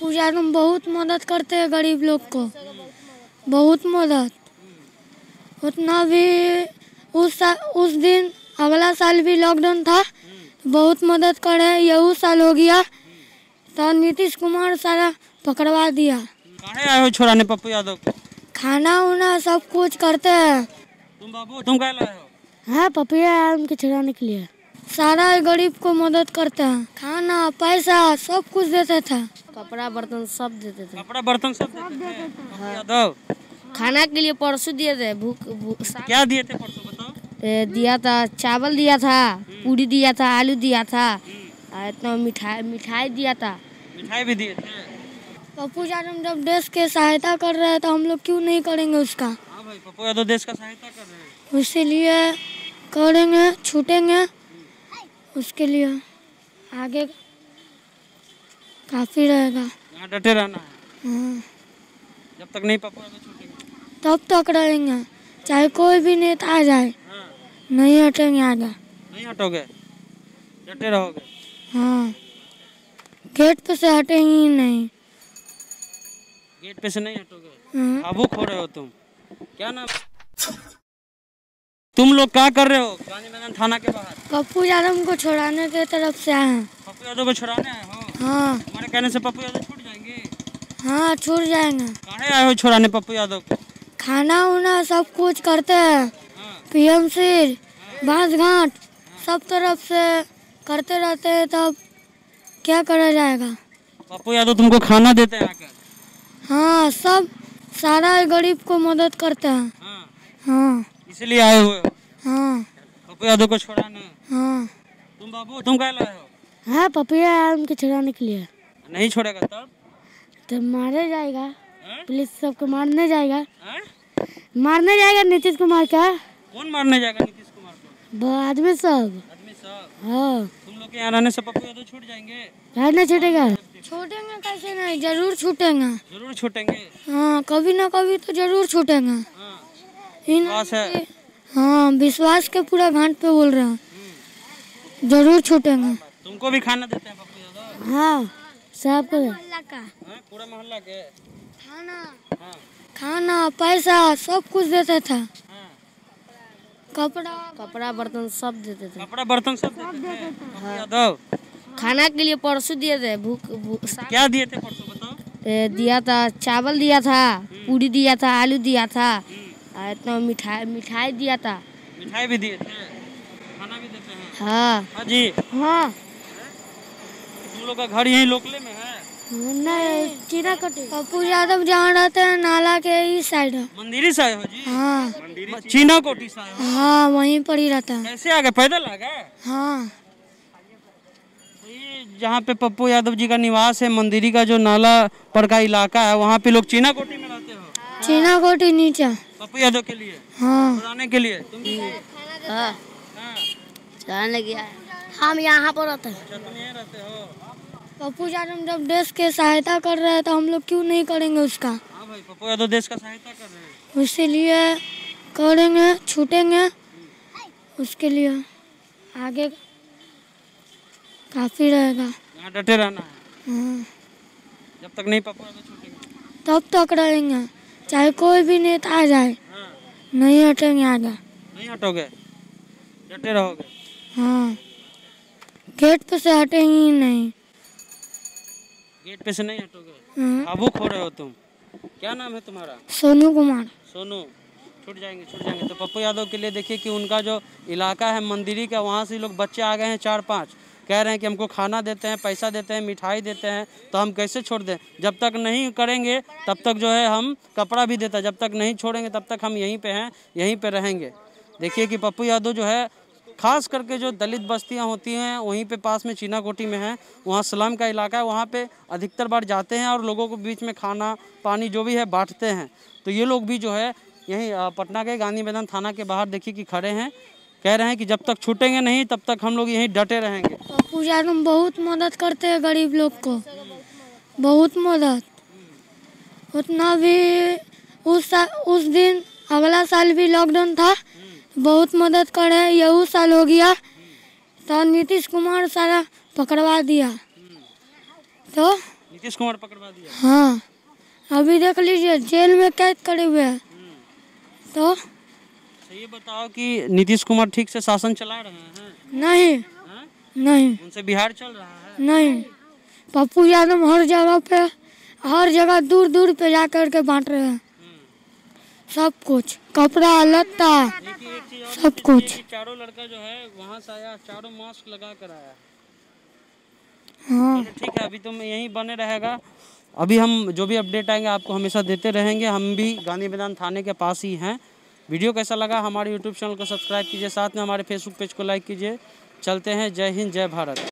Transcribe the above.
पप्पू यादव बहुत मदद करते हैं गरीब लोग को, बहुत मदद। उतना भी उस दिन अगला साल भी लॉकडाउन था, बहुत मदद करे। यही साल हो गया तो नीतीश कुमार सारा पकड़वा दिया। काहे आए हो छुड़ाने पप्पू यादव को? खाना उना सब कुछ करते हैं। तुम बाबू तुम कह लाए हो? हाँ, पप्पू यादव के छुड़ाने के लिए सारा गरीब को मदद करते हैं। खाना पैसा सब कुछ देते थे, कपड़ा बर्तन सब देते थे। कपड़ा बर्तन सब देते थे पप्पू यादव? खाना के लिए परसों दिए थे। क्या दिए थे परसों बताओ? दिया था चावल दिया था, पूरी दिया था, आलू दिया था, इतना मिठाई दिया था। मिठाई भी दिए थे। पप्पू यादव जब देश के सहायता कर रहे हैं तो हम लोग क्यों नहीं करेंगे उसका? हाँ भाई, पप्पू यादव देश का सहायता कर रहे हैं, इसीलिए करेंगे, छूटेंगे। उसके लिए आगे काफी रहेगा। यहाँ डटे रहना है। हाँ, जब तक नहीं पप्पू यादव छूटेंगे तब तक रहेंगे, चाहे कोई भी नेता आ जाए। हाँ। नहीं हटेंगे आगे। नहीं हटोगे, डटे रहोगे? हाँ, गेट पे से हटेंगे ही नहीं। गेट पे से नहीं हटोगे? हाँ। भावुक हो रहे हो तुम। क्या नाम? तुम लोग क्या कर रहे हो गांधी मैदान थाना के बाहर? पप्पू यादव को छुड़ाने के तरफ से आए हैं। पप्पू यादव को छुड़ाने आए हो? हाँ। हमारे कहने से पप्पू यादव छूट जाएंगे? हाँ, छूट जाएंगे। काहे आए हो छुड़ाने पप्पू यादव को? खाना उना सब कुछ करते हैं। हाँ। पीएमसी, बांसघाट सब तरफ से करते रहते हैं, तब क्या करा जाएगा? पप्पू यादव तुमको खाना देते हैं आकर? हाँ, सब सारा गरीब को मदद करते हैं। हाँ। हाँ। इसलिए आए हुए हो हाँ। पप्पू यादव को छुड़ाने? हाँ। तुम बाबू तुम कह लाए हो? हाँ, पप्पू यादव को छुड़ाने के लिए। नहीं छोड़ेगा तब? तो मारे जाएगा, हाँ? पुलिस सबको मारने जाएगा। हाँ? मारने जाएगा नीतीश कुमार का। कौन मारने जाएगा नीतीश कुमार को? आदमी सब। आदमी सब? हाँ। तुम लोग के यहाँ रहने से पप्पू यादव छूट जाएंगे? नहीं छूटेगा। छूटेंगे कैसे नहीं, जरूर छूटेंगे। जरूर छूटेंगे। हाँ, कभी ना कभी तो जरूर छूटेंगे। हाँ। विश्वास है? हाँ, विश्वास के पूरा घाट पे बोल रहे हैं, जरूर छूटेंगे। तुमको भी खाना देते हैं पप्पू यादव? हाँ, सबको। हाँ, पूरा मोहल्ला के खाना, हाँ। खाना पैसा सब कुछ देते थे। हाँ। कपड़ा बर्तन सब देते थे। कपड़ा बर्तन सब देते थे पप्पू यादव? खाना के लिए परसों दिए थे। क्या दिए थे परसों बताओ? दिया था चावल दिया था, पूरी दिया था, आलू दिया था, इतना मिठाई दिया था। मिठाई भी दिए थे, खाना भी देते हैं? हाँ। हाँ जी। हाँ। तुम लोग का घर यहीं लोकले में है? नहीं, चीनाकोटी। पप्पू यादव जहाँ रहते हैं नाला के इस साइड। मंदिरी से आए हो जी? हाँ। चीनाकोटी से आए हो? हाँ, वहीं पर ही रहता है। कैसे आ गए, पैदल आ गए? हाँ। ये जहाँ पे पप्पू यादव जी का निवास है, मंदिरी का जो नाला पर का इलाका है, वहाँ पे लोग चीनाकोटी में रहते हो? चीनाकोटी नीचे। पप्पू यादव के लिए? हाँ। बुलाने के लिए? तुम हाँ, जाने गया। हम यहाँ पर रहते हैं। अच्छा, तुम यहीं रहते हो? पप्पू यादव जब देश के सहायता कर रहे हैं तो हम लोग क्यों नहीं करेंगे उसका? हाँ भाई, पप्पू यादव देश का सहायता कर रहे हैं, इसीलिए करेंगे, छूटेंगे। उसके लिए आगे काफी रहेगा। यहाँ डटे रहना है। हाँ, जब तक नहीं पप्पू यादव छूटेंगे तब तक रहेंगे, चाहे कोई भी नेता आ जाए। हाँ। नहीं हटेंगे आगे। नहीं हटोगे, डटे रहोगे? हाँ, गेट पे से हटेंगे ही नहीं। गेट पे से नहीं हटोगे? हाँ। भावुक हो रहे हो तुम। क्या नाम है तुम्हारा? सोनू कुमार। सोनू। छूट जाएंगे, छूट जाएंगे। तो पप्पू यादव के लिए देखिए कि उनका जो इलाका है मंदिरी का, वहाँ से लोग बच्चे आ गए हैं 4-5, कह रहे हैं कि हमको खाना देते हैं, पैसा देते हैं, मिठाई देते हैं, तो हम कैसे छोड़ दें? जब तक नहीं करेंगे तब तक जो है हम कपड़ा भी देता है, जब तक नहीं छोड़ेंगे तब तक हम यहीं पे हैं, यहीं पे रहेंगे। देखिए कि पप्पू यादव जो है, खास करके जो दलित बस्तियां होती हैं वहीं पे पास में चीनाकोटी में है, वहाँ स्लम का इलाका है, वहाँ पे अधिकतर बार जाते हैं और लोगों को बीच में खाना पानी जो भी है बांटते हैं। तो ये लोग भी जो है यहीं पटना के गांधी मैदान थाना के बाहर देखिए कि खड़े हैं, कह रहे हैं कि जब तक छूटेंगे नहीं तब तक हम लोग यहीं डटे रहेंगे। पप्पू यादव बहुत मदद करते हैं गरीब लोग को, बहुत मदद। उतना भी उस दिन अगला साल भी लॉकडाउन था, बहुत मदद करे। यही साल हो गया तो नीतीश कुमार सारा पकड़वा दिया। तो नीतीश कुमार पकड़वा दिया? हाँ, अभी देख लीजिए जेल में कैद करे हुए हैं। तो ये बताओ कि नीतीश कुमार ठीक से शासन चला रहे हैं? नहीं, हाँ? नहीं, उनसे बिहार चल रहा है? नहीं। पप्पू यादव हर जगह दूर दूर पे जा कर के बांट रहे हैं सब कुछ, कपड़ा लत्ता सब कुछ। चारों लड़का जो है वहाँ से आया, चारों मास्क लगा कर आया। हाँ, ठीक है, अभी तुम यहीं बने रहेगा। अभी हम जो भी अपडेट आएंगे आपको हमेशा देते रहेंगे। हम भी गांधी मैदान थाने के पास ही हैं। वीडियो कैसा लगा हमारे यूट्यूब चैनल को सब्सक्राइब कीजिए, साथ में हमारे फेसबुक पेज को लाइक कीजिए। चलते हैं, जय हिंद, जय भारत।